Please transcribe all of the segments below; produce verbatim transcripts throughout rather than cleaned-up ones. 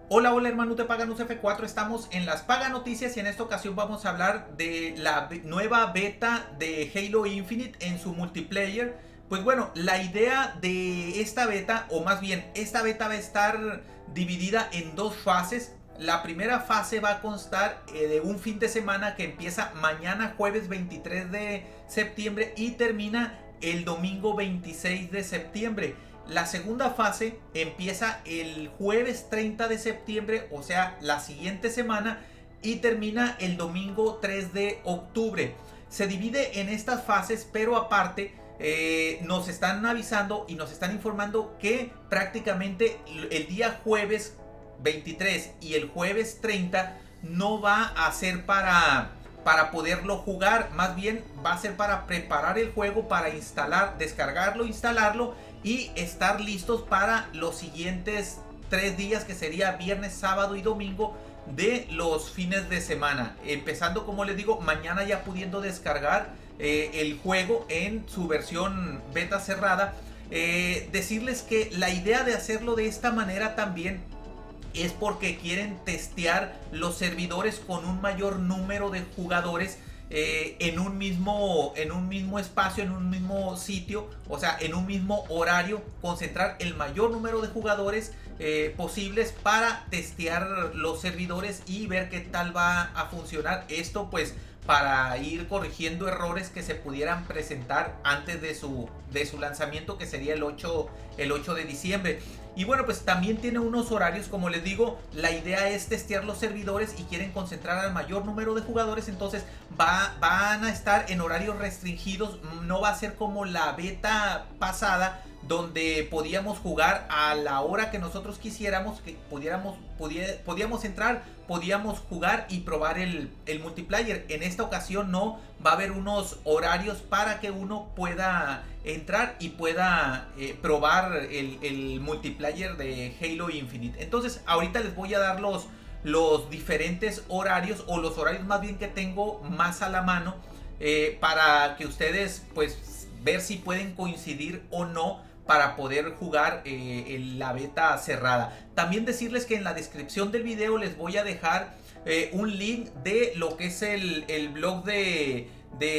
Hola, hola hermanos de Paganus F cuatro, estamos en las Paga Noticias y en esta ocasión vamos a hablar de la nueva beta de Halo Infinite en su multiplayer. Pues bueno, la idea de esta beta, o más bien, esta beta va a estar dividida en dos fases. La primera fase va a constar eh, de un fin de semana que empieza mañana jueves veintitrés de septiembre y termina el domingo veintiséis de septiembre. La segunda fase empieza el jueves treinta de septiembre, o sea, la siguiente semana, y termina el domingo tres de octubre. Se divide en estas fases, pero aparte eh, nos están avisando y nos están informando que prácticamente el día jueves veintitrés y el jueves treinta no va a ser para... para poderlo jugar, más bien va a ser para preparar el juego, para instalar, descargarlo, instalarlo y estar listos para los siguientes tres días, que sería viernes, sábado y domingo de los fines de semana, empezando, como les digo, mañana ya pudiendo descargar eh, el juego en su versión beta cerrada. Eh, decirles que la idea de hacerlo de esta manera también es porque quieren testear los servidores con un mayor número de jugadores eh, en un mismo en un mismo espacio, en un mismo sitio, o sea, en un mismo horario, concentrar el mayor número de jugadores eh, posibles para testear los servidores y ver qué tal va a funcionar esto, pues para ir corrigiendo errores que se pudieran presentar antes de su, de su lanzamiento, que sería el ocho, el ocho de diciembre. Y bueno, pues también tiene unos horarios, como les digo, la idea es testear los servidores y quieren concentrar al mayor número de jugadores, entonces va, van a estar en horarios restringidos, no va a ser como la beta pasada, donde podíamos jugar a la hora que nosotros quisiéramos, que pudiéramos, pudiera, podíamos entrar, podíamos jugar y probar el, el multiplayer. En esta ocasión no, va a haber unos horarios para que uno pueda entrar y pueda eh, probar el, el multiplayer de Halo Infinite. Entonces ahorita les voy a dar los, los diferentes horarios, o los horarios más bien que tengo más a la mano, eh, para que ustedes pues ver si pueden coincidir o no para poder jugar eh, en la beta cerrada. También decirles que en la descripción del video les voy a dejar eh, un link de lo que es el, el blog de,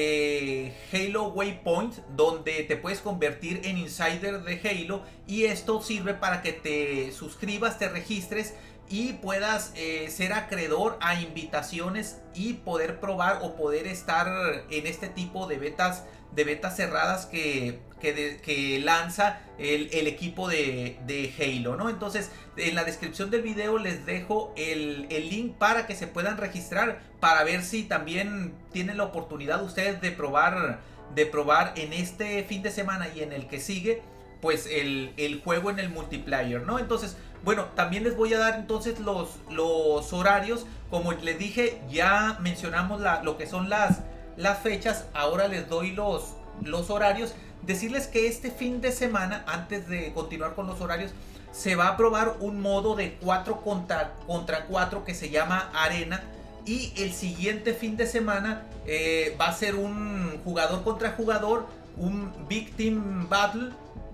de Halo Waypoint, donde te puedes convertir en insider de Halo, y esto sirve para que te suscribas, te registres y puedas eh, ser acreedor a invitaciones y poder probar o poder estar en este tipo de betas de betas cerradas que, que, de, que lanza el, el equipo de, de Halo, ¿no? Entonces en la descripción del video les dejo el, el link para que se puedan registrar, para ver si también tienen la oportunidad ustedes de probar de probar en este fin de semana y en el que sigue pues el, el juego en el multiplayer, ¿no? Entonces, bueno, también les voy a dar entonces los, los horarios. Como les dije, ya mencionamos la, lo que son las, las fechas. Ahora les doy los, los horarios. Decirles que este fin de semana, antes de continuar con los horarios, se va a probar un modo de cuatro contra, contra cuatro que se llama Arena. Y el siguiente fin de semana eh, va a ser un jugador contra jugador, un Big Team Battle.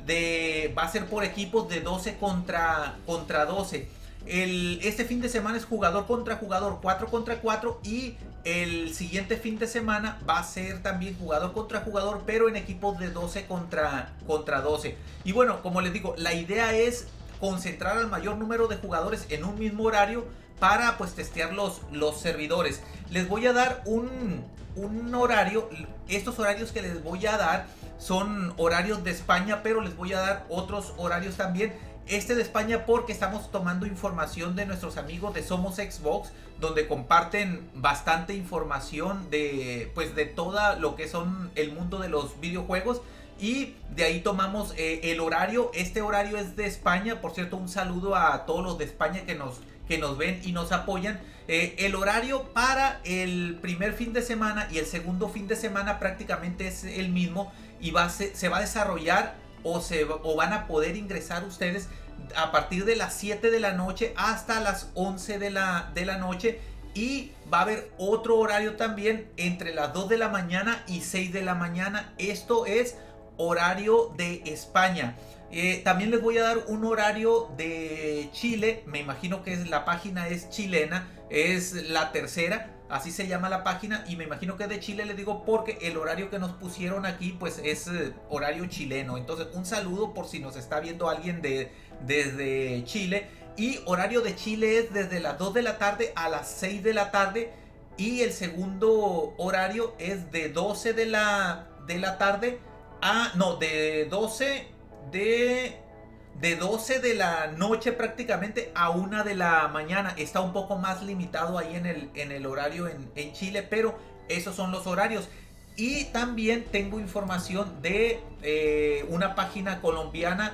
De, va a ser por equipos de doce contra, contra doce. El, este fin de semana es jugador contra jugador, cuatro contra cuatro. Y el siguiente fin de semana va a ser también jugador contra jugador, pero en equipos de doce contra, contra doce. Y bueno, como les digo, la idea es concentrar al mayor número de jugadores en un mismo horario para pues testear los, los servidores. Les voy a dar un, un horario. Estos horarios que les voy a dar son horarios de España, pero les voy a dar otros horarios también. Este de España porque estamos tomando información de nuestros amigos de Somos Xbox, donde comparten bastante información de pues de todo lo que son el mundo de los videojuegos, y de ahí tomamos eh, el horario. Este horario es de España, por cierto, un saludo a todos los de España que nos que nos ven y nos apoyan. Eh, el horario para el primer fin de semana y el segundo fin de semana prácticamente es el mismo, y va a ser, se va a desarrollar o, se, o van a poder ingresar ustedes a partir de las siete de la noche hasta las once de la, de la noche. Y va a haber otro horario también entre las dos de la mañana y seis de la mañana. Esto es horario de España. Eh, también les voy a dar un horario de Chile, me imagino que es, la página es chilena, es la tercera, así se llama la página, y me imagino que es de Chile, les digo, porque el horario que nos pusieron aquí pues es eh, horario chileno. Entonces un saludo por si nos está viendo alguien de, desde Chile. Y horario de Chile es desde las dos de la tarde a las seis de la tarde. Y el segundo horario es de doce de la, de la tarde a... No, de doce de... De doce de la noche prácticamente a una de la mañana. Está un poco más limitado ahí en el, en el horario en, en Chile, pero esos son los horarios. Y también tengo información de eh, una página colombiana,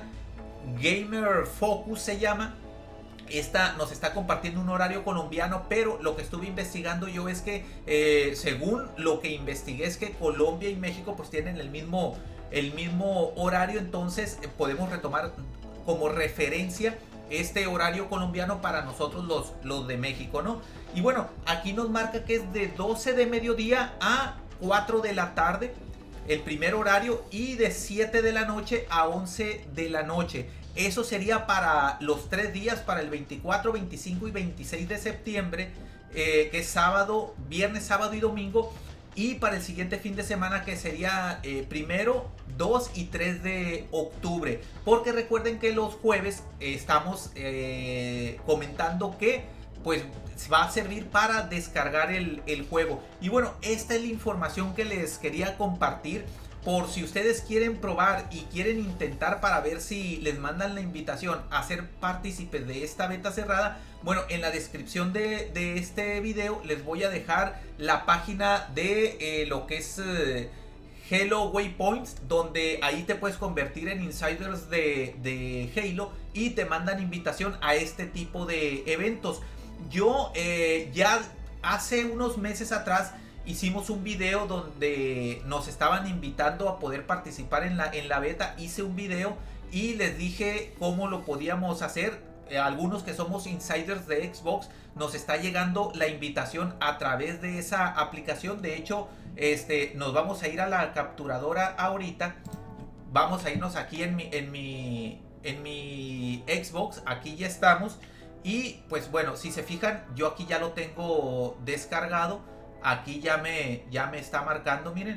Gamer Focus se llama. Esta nos está compartiendo un horario colombiano, pero lo que estuve investigando yo es que eh, según lo que investigué es que Colombia y México pues tienen el mismo, el mismo horario. Entonces eh, podemos retomar como referencia este horario colombiano para nosotros los, los de México, ¿no? Y bueno, aquí nos marca que es de doce de mediodía a cuatro de la tarde el primer horario, y de siete de la noche a once de la noche. Eso sería para los tres días, para el veinticuatro, veinticinco y veintiséis de septiembre, eh, que es sábado, viernes, sábado y domingo. Y para el siguiente fin de semana, que sería eh, primero, dos y tres de octubre. Porque recuerden que los jueves eh, estamos eh, comentando que pues va a servir para descargar el, el juego. Y bueno, esta es la información que les quería compartir. Por si ustedes quieren probar y quieren intentar para ver si les mandan la invitación a ser partícipes de esta beta cerrada, bueno, en la descripción de, de este video les voy a dejar la página de eh, lo que es eh, Halo Waypoints, donde ahí te puedes convertir en insiders de, de Halo y te mandan invitación a este tipo de eventos. Yo eh, ya hace unos meses atrás hicimos un video donde nos estaban invitando a poder participar en la, en la beta. Hice un video y les dije cómo lo podíamos hacer. Eh, algunos que somos insiders de Xbox, nos está llegando la invitación a través de esa aplicación. De hecho, este, nos vamos a ir a la capturadora ahorita. Vamos a irnos aquí en mi, en mi, en mi Xbox. Aquí ya estamos. Y pues bueno, si se fijan, yo aquí ya lo tengo descargado. Aquí ya me, ya me está marcando, miren.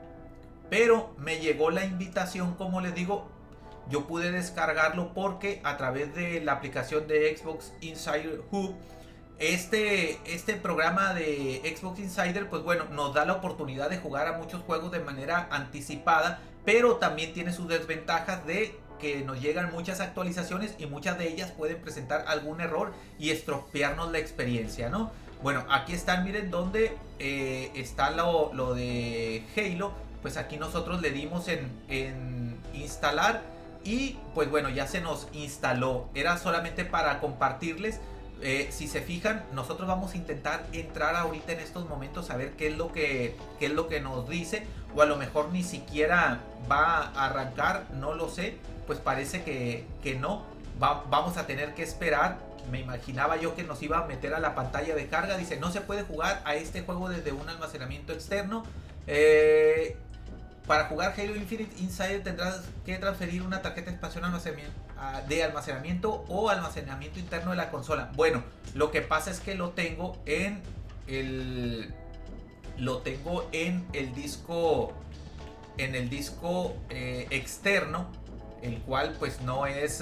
Pero me llegó la invitación, como les digo. Yo pude descargarlo porque a través de la aplicación de Xbox Insider Hub, este, este programa de Xbox Insider, pues bueno, nos da la oportunidad de jugar a muchos juegos de manera anticipada. Pero también tiene sus desventajas de que nos llegan muchas actualizaciones y muchas de ellas pueden presentar algún error y estropearnos la experiencia, ¿no? Bueno, aquí están, miren, donde eh, está lo, lo de Halo. Pues aquí nosotros le dimos en, en instalar y pues bueno, ya se nos instaló. Era solamente para compartirles. Eh, si se fijan, nosotros vamos a intentar entrar ahorita en estos momentos a ver qué es lo que, qué es lo que nos dice. O a lo mejor ni siquiera va a arrancar, no lo sé. Pues parece que, que no. Va, vamos a tener que esperar. Me imaginaba yo que nos iba a meter a la pantalla de carga. Dice, no se puede jugar a este juego desde un almacenamiento externo. Eh, para jugar Halo Infinite Insider tendrás que transferir una tarjeta de espacio de almacenamiento o almacenamiento interno de la consola. Bueno, lo que pasa es que lo tengo en el... Lo tengo en el disco... En el disco eh, externo. El cual pues no es...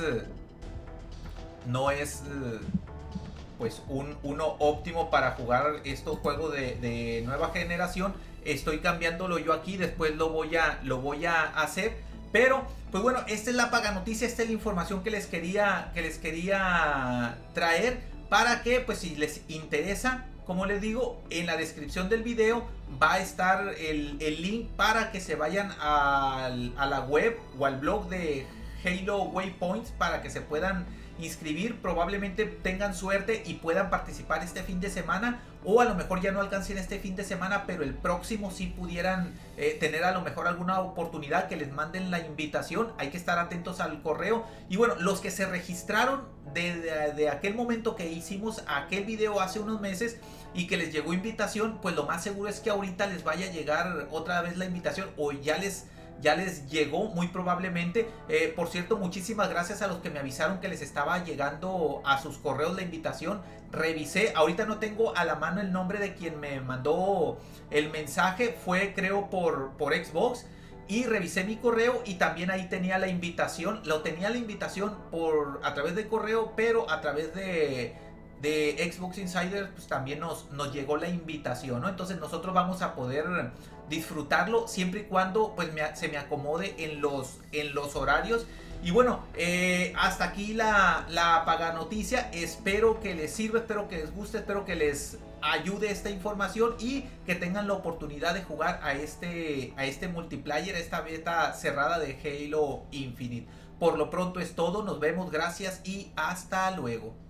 No es pues un, uno óptimo para jugar estos juegos de, de nueva generación. Estoy cambiándolo yo aquí, después lo voy a, lo voy a hacer. Pero pues bueno, esta es la paga noticia, esta es la información que les quería, que les quería traer. Para que pues si les interesa, como les digo, en la descripción del video va a estar el, el link para que se vayan al, a la web o al blog de Halo Waypoints para que se puedan inscribir. Probablemente tengan suerte y puedan participar este fin de semana, o a lo mejor ya no alcancen este fin de semana, pero el próximo sí pudieran eh, tener a lo mejor alguna oportunidad que les manden la invitación. Hay que estar atentos al correo. Y bueno, los que se registraron de, de, de aquel momento que hicimos aquel video hace unos meses y que les llegó invitación, pues lo más seguro es que ahorita les vaya a llegar otra vez la invitación, o ya les ya les llegó muy probablemente. Eh, por cierto, muchísimas gracias a los que me avisaron que les estaba llegando a sus correos la invitación. Revisé, ahorita no tengo a la mano el nombre de quien me mandó el mensaje, fue creo por, por Xbox. Y revisé mi correo y también ahí tenía la invitación. Lo tenía la invitación por a través de correo, pero a través de, de Xbox Insider pues también nos, nos llegó la invitación, ¿no? Entonces nosotros vamos a poder disfrutarlo siempre y cuando pues me, se me acomode en los, en los horarios. Y bueno, eh, hasta aquí la, la paga noticia. Espero que les sirva, espero que les guste, espero que les ayude esta información y que tengan la oportunidad de jugar a este, a este multiplayer, a esta beta cerrada de Halo Infinite. Por lo pronto es todo, nos vemos, gracias y hasta luego.